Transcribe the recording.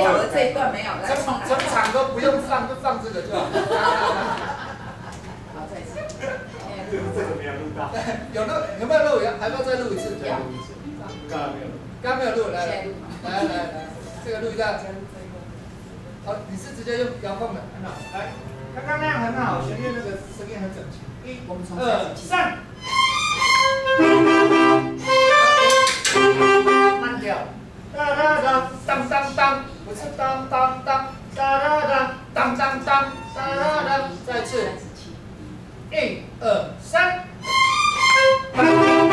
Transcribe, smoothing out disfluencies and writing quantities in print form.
有了这一段没有了， 整场都不用放，就放这个就好。 好，再一次。 这个没有录到。 有没有录？还要再录一次？ 再录一次。刚刚没有录。 刚没有录，来，这个录一下。 再录这个。 好，你是直接用遥控的，很好。来，刚刚那样很好，前面那个声音很整齐。1、2、3。慢调。哒哒哒，当当当，不是当当当，哒哒哒，当当当，哒哒哒，再次。1、2、3。